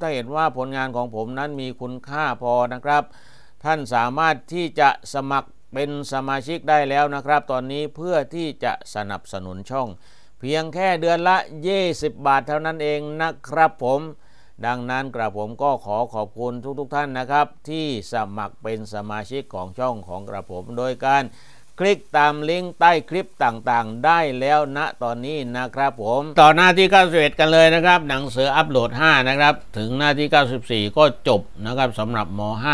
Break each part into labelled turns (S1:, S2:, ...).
S1: ถ้าเห็นว่าผลงานของผมนั้นมีคุณค่าพอนะครับท่านสามารถที่จะสมัครเป็นสมาชิกได้แล้วนะครับตอนนี้เพื่อที่จะสนับสนุนช่องเพียงแค่เดือนละ20 บาทเท่านั้นเองนะครับผมดังนั้นกระผมก็ขอขอบคุณทุกท่านนะครับที่สมัครเป็นสมาชิกของช่องของกระผมโดยการคลิกตามลิงก์ใต้คลิปต่างๆได้แล้วณตอนนี้นะครับผมต่อหน้าที่91กันเลยนะครับหนังสืออัปโหลด5นะครับถึงหน้าที่94ก็จบนะครับสำหรับม.5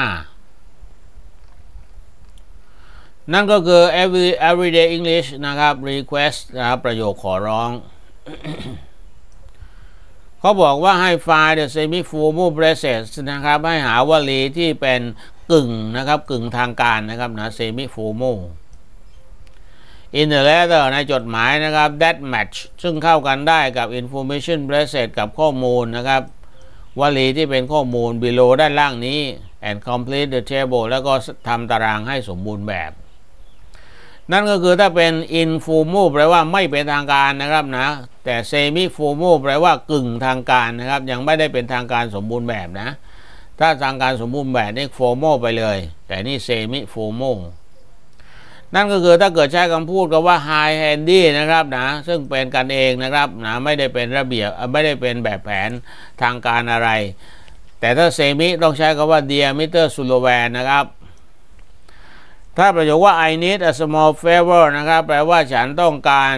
S1: นั่นก็คือ everyday English นะครับ request นะครับประโยคขอร้อง เขาบอกว่าให้ find the semi formal phrases นะครับให้หาวลีที่เป็นกึ่งนะครับกึ่งทางการนะครับนะ semi formal in the letter ในจดหมายนะครับ that match ซึ่งเข้ากันได้กับ information phrase กับข้อมูลนะครับวลีที่เป็นข้อมูล below ด้านล่างนี้ and complete the table แล้วก็ทำตารางให้สมบูรณ์แบบนั่นก็คือถ้าเป็น informal แปลว่าไม่เป็นทางการนะครับนะแต่ semi formal แปลว่ากึ่งทางการนะครับยังไม่ได้เป็นทางการสมบูรณ์แบบนะถ้าทางการสมบูรณ์แบบนี่ formal ไปเลยแต่นี่ semi formalนั่นก็คือถ้าเกิดใช้คำพูดกับว่า high handy นะครับนะซึ่งเป็นกันเองนะครับนะไม่ได้เป็นระเบียบไม่ได้เป็นแบบแผนทางการอะไรแต่ถ้า semi ต้องใช้คำว่า dear Mr. Sullivan นะครับถ้าประโยคว่า I need a small favor นะครับแปลว่าฉันต้องการ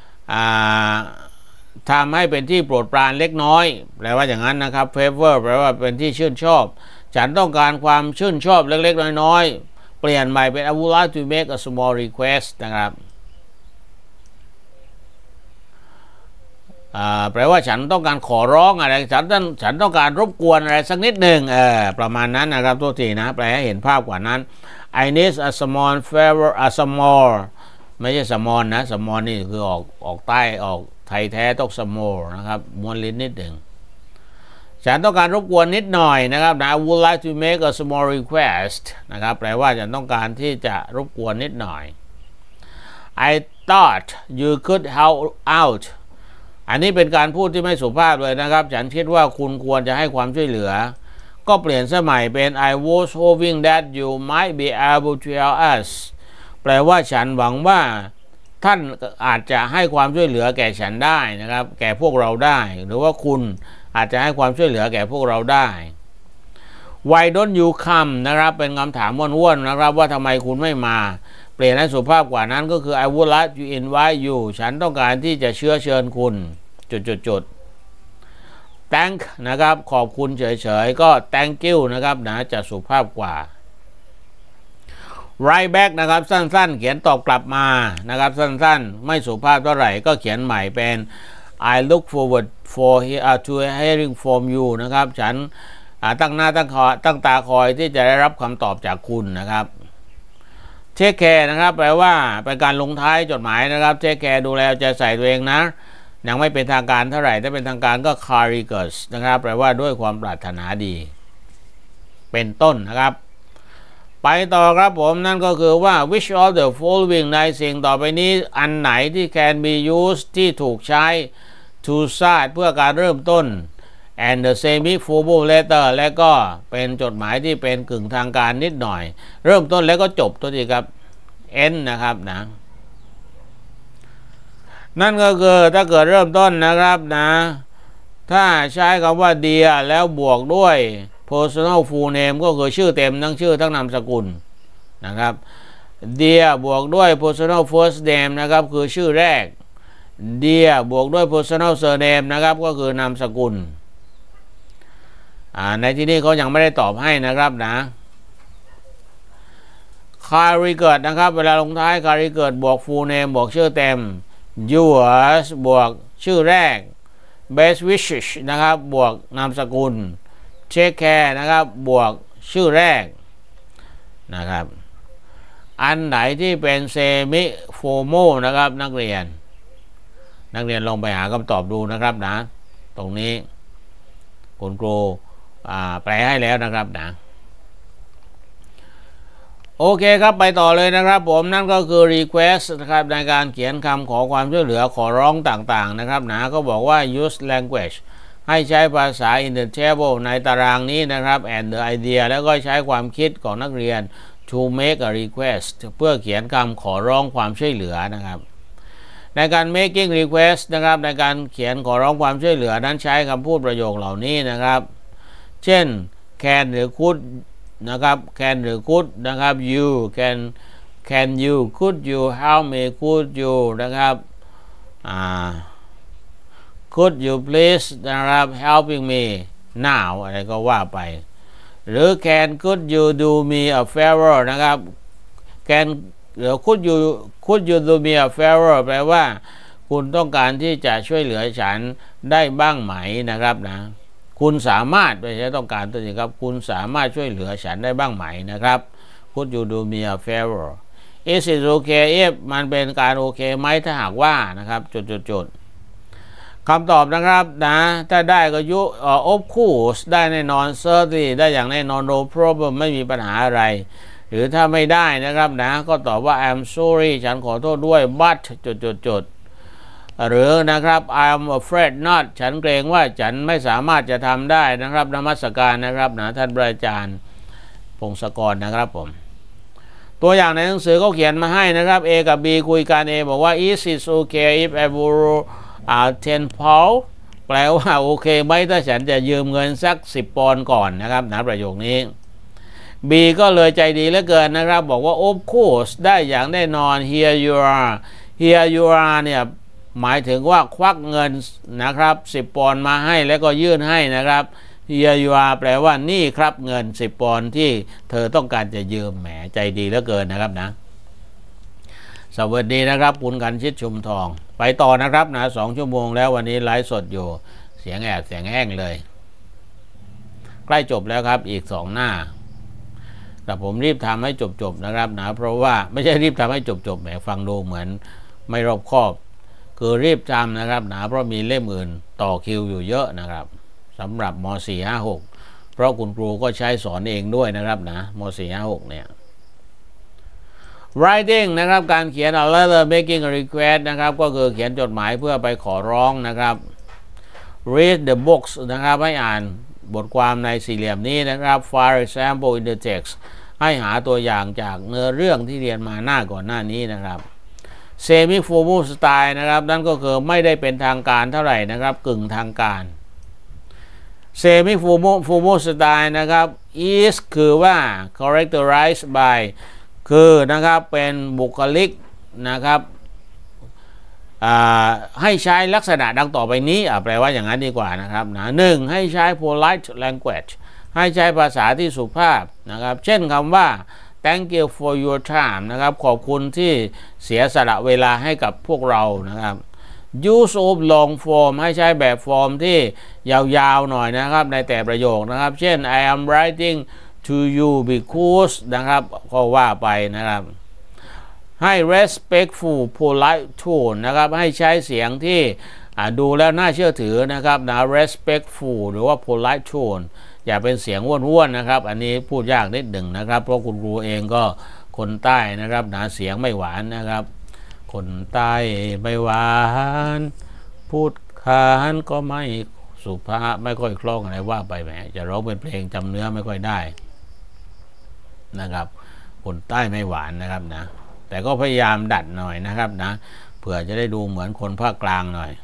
S1: ทำให้เป็นที่โปรดปรานเล็กน้อยแปลว่าอย่างนั้นนะครับ favor แปลว่าเป็นที่ชื่นชอบฉันต้องการความชื่นชอบเล็กๆน้อยๆเปลี่ยนใหม่เป็น I would like to make a small request นะครับแปลว่าฉันต้องการขอร้องอะไรฉันต้องการรบกวนอะไรสักนิดหนึ่งประมาณนั้นนะครับตัวทีนะแปลให้เห็นภาพกว่านั้นI need a small favor a small ไม่ใช่ small นะ small นี่คือออกใต้ออกไทยแท้ต้อง small นะครับม้วนลิ้นนิดหนึ่งฉันต้องการรบกวนนิดหน่อยนะครับนะ I would like to make a small request นะครับแปลว่าฉันต้องการที่จะรบกวนนิดหน่อย I thought you could help out อันนี้เป็นการพูดที่ไม่สุภาพเลยนะครับฉันคิดว่าคุณควรจะให้ความช่วยเหลือก็เปลี่ยนสมัยเป็น I was hoping that you might be able to help us แปลว่าฉันหวังว่าท่านอาจจะให้ความช่วยเหลือแก่ฉันได้นะครับแก่พวกเราได้หรือว่าคุณอาจจะให้ความช่วยเหลือแก่พวกเราได้ Why don't you come นะครับเป็นคำถามว่นๆนะครับว่าทำไมคุณไม่มาเปลี่ยนให้สุภาพกว่านั้นก็คือ I would like to invite you ฉันต้องการที่จะเชิญคุณจุดthank นะครับขอบคุณเฉยๆก็ thank you นะครับนะจะสุภาพกว่า write back นะครับสั้นๆเขียนตอบกลับมานะครับสั้นๆไม่สุภาพเท่าไหร่ก็เขียนใหม่เป็น I look forward to hearing from you นะครับฉันตั้งหน้าตั้งตาคอยที่จะได้รับคำตอบจากคุณนะครับ take care นะครับแปลว่าเป็นการลงท้ายจดหมายนะครับ take care ดูแลใจใส่ตัวเองนะยังไม่เป็นทางการเท่าไหร่ถ้าเป็นทางการก็ courageous นะครับแปลว่าด้วยความปรารถนาดีเป็นต้นนะครับไปต่อครับผมนั่นก็คือว่า which of the following ในสิ่งต่อไปนี้อันไหนที่ can be used ที่ถูกใช้ to start เพื่อการเริ่มต้น and the semi formal letter และก็เป็นจดหมายที่เป็นกึ่งทางการนิดหน่อยเริ่มต้นแล้วก็จบตัวทีครับ end นะครับนะนั่นก็คือถ้าเกิดเริ่มต้นนะครับนะถ้าใช้คำว่า dear แล้วบวกด้วย personal full name ก็คือชื่อเต็มทั้งชื่อทั้งนามสกุลนะครับ dear บวกด้วย personal first name นะครับคือชื่อแรก dear บวกด้วย personal surname นะครับก็คือนามสกุลในที่นี้เขายังไม่ได้ตอบให้นะครับนะ carried นะครับเวลาลงท้าย carried บวก full name บวกชื่อเต็มyours บวกชื่อแรก best wishes นะครับบวกนามสกุล take care นะครับบวกชื่อแรกนะครับอันไหนที่เป็น semi formal นะครับนักเรียนลองไปหาคำตอบดูนะครับนะตรงนี้คุณครูแปลให้แล้วนะครับนะโอเคครับไปต่อเลยนะครับผมนั่นก็คือ request นะครับในการเขียนคำขอความช่วยเหลือขอร้องต่างๆนะครับนะก็บอกว่า use language ให้ใช้ภาษา in the table ในตารางนี้นะครับ and the idea แล้วก็ใช้ความคิดของนักเรียน to make a request เพื่อเขียนคำขอร้องความช่วยเหลือนะครับในการ making request นะครับในการเขียนขอร้องความช่วยเหลือนั้นใช้คำพูดประโยคเหล่านี้นะครับเช่น can หรือ could นะครับ can หรือ could นะครับ you can you could you help me could you นะครับcould you please นะครับ helping me now อะไรก็ว่าไปหรือ could you do me a favor นะครับ หรือ could you do me a favor แปลว่าคุณต้องการที่จะช่วยเหลือฉันได้บ้างไหมนะครับนะคุณสามารถไม่ใช่ต้องการตัวนี้ครับคุณสามารถช่วยเหลือฉันได้บ้างไหมนะครับ could you do me a favor is it okay if มันเป็นการโอเคไหมถ้าหากว่านะครับจุดคำตอบนะครับนะถ้าได้ก็of course ได้แน่นอน certainly ได้อย่างแน่นอน no problem ไม่มีปัญหาอะไรหรือถ้าไม่ได้นะครับนะก็ตอบว่า I'm sorry ฉันขอโทษด้วย but หรือนะครับ I'm afraid not ฉันเกรงว่าฉันไม่สามารถจะทำได้นะครับนมัสการนะครับนะท่านอาจารย์พงศกรนะครับผมตัวอย่างในหนังสือเขาเขียนมาให้นะครับ A กับ B คุยกัน A บอกว่า is it okay if I borrow 10 pound แปลว่าโอเคไหมถ้าฉันจะยืมเงินสัก10 ปอนด์ก่อนนะครับนะประโยคนี้ B ก็เลยใจดีเหลือเกินนะครับบอกว่า of course ได้อย่างแน่นอน here you are เนี่ยหมายถึงว่าควักเงินนะครับ10 ปอนด์มาให้แล้วก็ยื่นให้นะครับ here you are แปลว่านี่ครับเงิน10 ปอนด์ที่เธอต้องการจะยืมแหมใจดีเหลือเกินนะครับนะสวัสดีนะครับคุณกันชิดชุมทองไปต่อนะครับนะ2 ชั่วโมงแล้ววันนี้ไลฟ์สดอยู่เสียงแห้งเลยใกล้จบแล้วครับอีก2 หน้าแต่ผมรีบทำให้จบนะครับนะเพราะว่าไม่ใช่รีบทำให้จบแหมฟังดูเหมือนไม่รอบคอบคือรีบทำนะครับนะเพราะมีเล่มอื่นต่อคิวอยู่เยอะนะครับสำหรับม.4 5 6เพราะคุณครูก็ใช้สอนเองด้วยนะครับนะม.4 5 6เนี่ย writing นะครับการเขียน a letter making a request นะครับก็คือเขียนจดหมายเพื่อไปขอร้องนะครับ read the books นะครับให้อ่านบทความในสี่เหลี่ยมนี้นะครับ for example in the text ให้หาตัวอย่างจากเนื้อเรื่องที่เรียนมาหน้าก่อนหน้านี้นะครับ semi formal style นะครับนั่นก็คือไม่ได้เป็นทางการเท่าไหร่นะครับกึ่งทางการ semi formal style นะครับ is คือว่า characterized by คือนะครับเป็นบุคลิกนะครับให้ใช้ลักษณะดังต่อไปนี้แปลว่าอย่างนั้นดีกว่านะครับนะ1ให้ใช้ polite language ให้ใช้ภาษาที่สุภาพนะครับเช่นคำว่า thank you for your time นะครับขอบคุณที่เสียสละเวลาให้กับพวกเรานะครับ use of long form ให้ใช้แบบฟอร์มที่ยาวๆหน่อยนะครับในแต่ประโยคนะครับเช่น I am writing to you because นะครับก็ว่าไปนะครับให้ respectful polite tone นะครับให้ใช้เสียงที่ดูแล้วน่าเชื่อถือนะครับนะ respectful หรือว่า polite tone อย่าเป็นเสียงว้วนๆนะครับอันนี้พูดยากนิดหนึ่งนะครับเพราะคุณครูเองก็คนใต้นะครับนะเสียงไม่หวานนะครับคนใต้ไม่หวานพูดขานก็ไม่สุภาพไม่ค่อยคล่องอะไรว่าไปแหมจะร้องเป็นเพลงจำเนื้อไม่ค่อยได้นะครับคนใต้ไม่หวานนะครับนะแต่ก็พยายามดัดหน่อยนะครับนะเผื่อจะได้ดูเหมือนคนภาคกลางหน่อย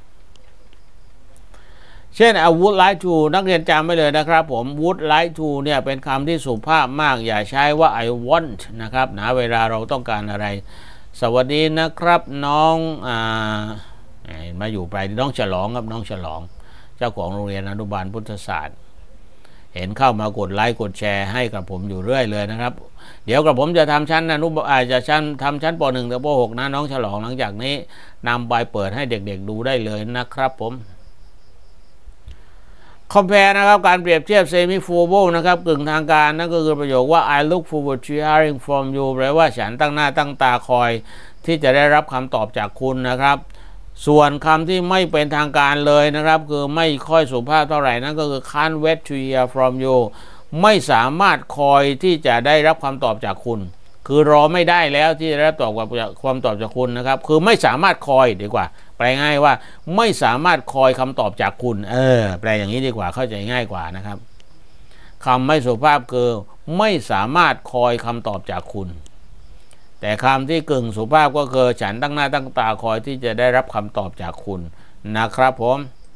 S1: เช่น I would like to นักเรียนจำไว้เลยนะครับผม would like to เนี่ยเป็นคำที่สุภาพมากอย่าใช้ว่า I want นะครับนะเวลาเราต้องการอะไรสวัสดีนะครับน้องมาอยู่ไปน้องฉลองครับน้องฉลองเจ้าของโรงเรียนอนุบาลพุทธศาสตร์เห็นเข้ามากดไลค์กดแชร์ให้กับผมอยู่เรื่อยเลยนะครับเดี๋ยวกับผมจะทำชั้นจะทำชั้นป .1 ถึงป .6 นะน้องฉลองหลังจากนี้นำไปเปิดให้เด็กๆดูได้เลยนะครับผม compare นะครับการเปรียบเทียบ semi formal นะครับกึ่งทางการนั่นก็คือประโยคว่า I look forward to hearing from you แปลว่าฉันตั้งหน้าตั้งตาคอยที่จะได้รับคำตอบจากคุณนะครับส่วนคำที่ไม่เป็นทางการเลยนะครับคือไม่ค่อยสุภาพเท่าไหร่นั่นก็คือ can't wait to hear from you ไม่สามารถคอยที่จะได้รับคำตอบจากคุณคือรอไม่ได้แล้วที่จะได้ตอบกับความตอบจากคุณนะครับคือไม่สามารถคอยดีกว่าแปลง่ายว่าไม่สามารถคอยคำตอบจากคุณแปลอย่างนี้ดีกว่าเข้าใจง่ายกว่านะครับคำไม่สุภาพคือไม่สามารถคอยคำตอบจากคุณแต่คำที่กึ่งสุภาพก็คือฉันตั้งหน้าตั้งตาคอยที่จะได้รับคำตอบจากคุณนะครับผม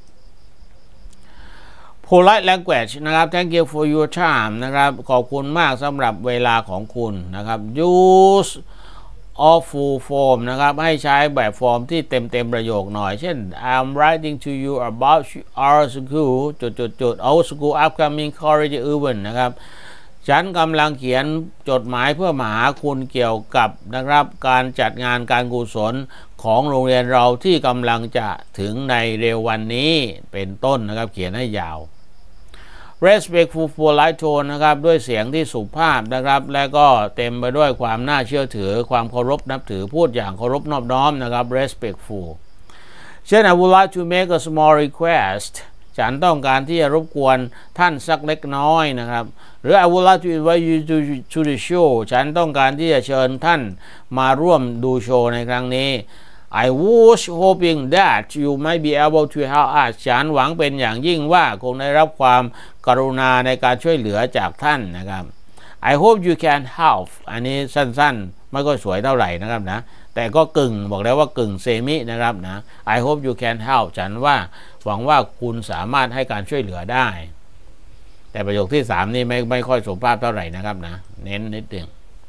S1: polite language นะครับ thank you for your time นะครับขอบคุณมากสำหรับเวลาของคุณนะครับ use of full form นะครับให้ใช้แบบฟอร์มที่เต็มประโยคหน่อยเช่น I'm writing to you about our school our school upcoming college event นะครับฉันกำลังเขียนจดหมายเพื่อมาหาคุณเกี่ยวกับนะครับการจัดงานการกุศลของโรงเรียนเราที่กำลังจะถึงในเร็ววันนี้เป็นต้นนะครับเขียนให้ยาว respectful polite tone นะครับด้วยเสียงที่สุภาพนะครับและก็เต็มไปด้วยความน่าเชื่อถือความเคารพนับถือพูดอย่างเคารพนอบน้อมนะครับ respectful เช่น I would like to make a small request ฉันต้องการที่จะรบกวนท่านสักเล็กน้อยนะครับหรือ I would like to invite you to the show ฉันต้องการที่จะเชิญท่านมาร่วมดูโชว์ในครั้งนี้ I was hoping that you might be able to help us ฉันหวังเป็นอย่างยิ่งว่าคงได้รับความกรุณาในการช่วยเหลือจากท่านนะครับ I hope you can help อันนี้สั้นๆไม่ก็สวยเท่าไหร่นะครับนะแต่ก็กึ่งบอกแล้วว่ากึ่งเซมินะครับนะ I hope you can help ฉันว่าหวังว่าคุณสามารถให้การช่วยเหลือได้แต่ประโยคที่3นี่ไม่ค่อยสุภาพเท่าไหร่นะครับนะเน้นนิดนึง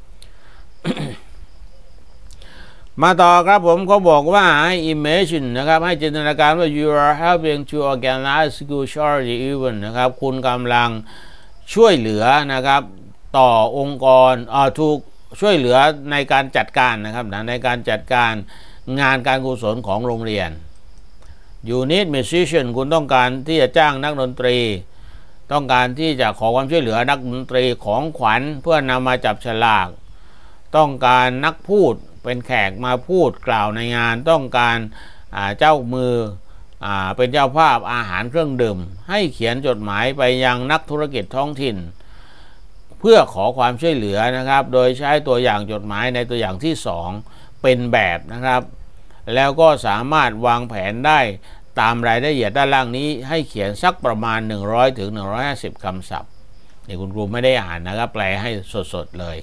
S1: มาต่อครับผมเขาบอกว่าให้ imagine นะครับให้จินตนาการว่า you are helping to organize school charity event นะครับคุณกำลังช่วยเหลือนะครับต่อองค์กรถูกช่วยเหลือในการจัดการนะครับในการจัดการงานการกุศลของโรงเรียน you need musician คุณต้องการที่จะจ้างนักดนตรีต้องการที่จะขอความช่วยเหลือนักดนตรีของขวัญเพื่อนำมาจับฉลากต้องการนักพูดเป็นแขกมาพูดกล่าวในงานต้องการเจ้ามือเป็นเจ้าภาพอาหารเครื่องดื่มให้เขียนจดหมายไปยังนักธุรกิจท้องถิ่นเพื่อขอความช่วยเหลือนะครับโดยใช้ตัวอย่างจดหมายในตัวอย่างที่2เป็นแบบนะครับแล้วก็สามารถวางแผนได้ตามรายละเอียดด้านล่างนี้ให้เขียนสักประมาณ100 ถึง 150 คำศัพท์นี่คุณครูไม่ได้อ่านนะครับแปลให้สดๆเลย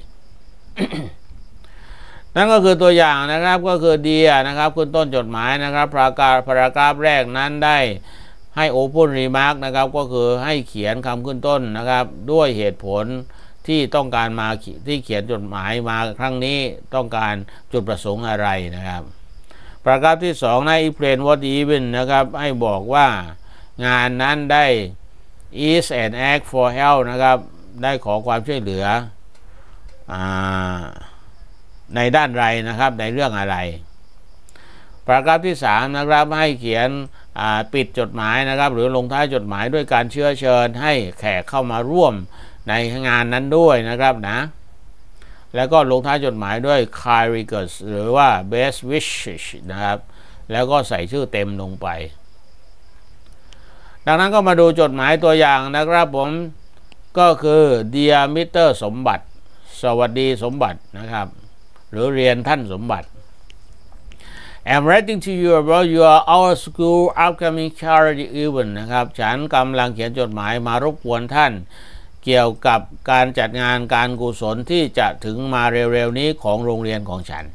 S1: นั่นก็คือตัวอย่างนะครับก็คือเดียนะครับขึ้นต้นจดหมายนะครับพารากราฟแรกนั้นได้ให้ open remark นะครับก็คือให้เขียนคำขึ้นต้นนะครับด้วยเหตุผลที่ต้องการมาที่เขียนจดหมายมาครั้งนี้ต้องการจุดประสงค์อะไรนะครับพารากราฟที่2ใน explain what event นะครับให้บอกว่างานนั้นได้ is an act for help นะครับได้ขอความช่วยเหลือในด้านใดนะครับในเรื่องอะไรพารากราฟที่3นะครับให้เขียนปิดจดหมายนะครับหรือลงท้ายจดหมายด้วยการเชิญให้แขกเข้ามาร่วมในงานนั้นด้วยนะครับนะแล้วก็ลงท้ายจดหมายด้วย kind regards หรือว่า best wishes นะครับแล้วก็ใส่ชื่อเต็มลงไปดังนั้นก็มาดูจดหมายตัวอย่างนะครับผมก็คือ Dear Mr. สมบัติสวัสดีสมบัตินะครับหรือเรียนท่านสมบัติ I'm writing to you about our school upcoming charity event นะครับฉันกำลังเขียนจดหมายมารบกวนท่านเกี่ยวกับการจัดงานการกุศลที่จะถึงมาเร็วๆนี้ของโรงเรียนของฉัน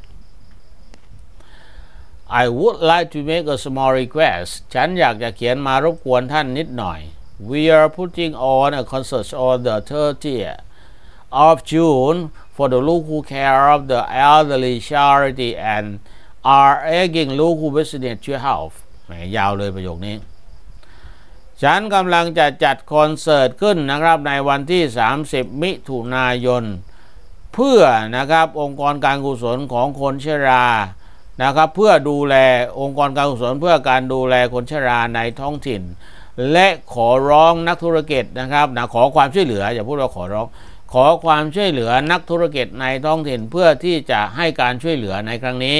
S1: I would like to make a small request ฉันอยากจะเขียนมารบกวนท่านนิดหน่อย We are putting on a concert on the 30th of June for the local care of the elderly charity and are asking local business to help ยาวเลยประโยคนี้ฉันกำลังจะจัดคอนเสิร์ตขึ้นนะครับในวันที่30 มิถุนายนเพื่อนะครับองค์กรการกุศลของคนชรานะครับเพื่อดูแลองค์กรการกุศลเพื่อการดูแลคนชราในท้องถิ่นและขอร้องนักธุรกิจนะครับขอความช่วยเหลืออย่าพูดว่าขอร้องขอความช่วยเหลือนักธุรกิจในท้องถิ่นเพื่อที่จะให้การช่วยเหลือในครั้งนี้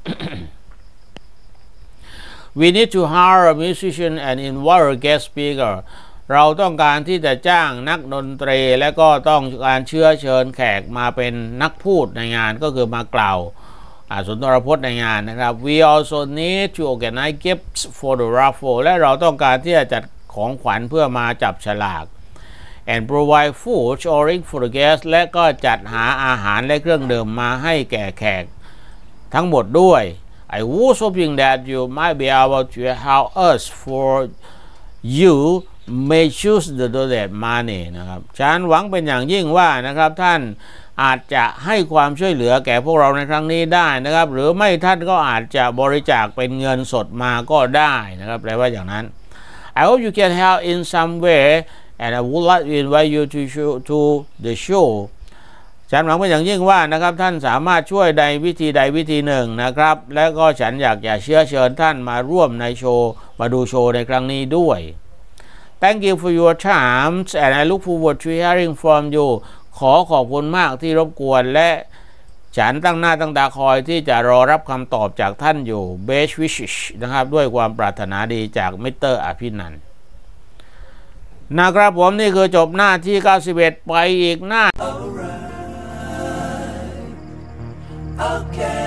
S1: We need to hire a musician and invite a guest speaker เราต้องการที่จะจ้างนักดนตรีและก็ต้องการเชิญแขกมาเป็นนักพูดในงานก็คือมากล่าวสุนทรพจน์ในงานนะครับ we also need to organize gifts for the raffle และเราต้องการที่จะจัดของขวัญเพื่อมาจับฉลาก and provide food or drink for the guests และก็จัดหาอาหารและเครื่องดื่มมาให้แก่แขกทั้งหมดด้วย I was hoping that you might be able to help us for you may choose the donate money นะครับฉันหวังเป็นอย่างยิ่งว่านะครับท่านอาจจะให้ความช่วยเหลือแก่พวกเราในครั้งนี้ได้นะครับหรือไม่ท่านก็อาจจะบริจาคเป็นเงินสดมาก็ได้นะครับแปลว่าอย่างนั้น I hope you can help in some way and I would like to invite you to the show ฉันหวังเป็นอย่างยิ่งว่านะครับท่านสามารถช่วยใดวิธีใดวิธีหนึ่งนะครับและก็ฉันอยากจะเชิญท่านมาร่วมในโชว์มาดูโชว์ในครั้งนี้ด้วย Thank you for your time and I look forward to hearing from you ขอบคุณมากที่รบกวนและฉันตั้งหน้าตั้งตาคอยที่จะรอรับคำตอบจากท่านอยู่ Best wishes นะครับด้วยความปรารถนาดีจากมิสเตอร์อภินันท์นะครับผมนี่คือจบหน้าที่91ไปอีกหน้า
S2: Okay.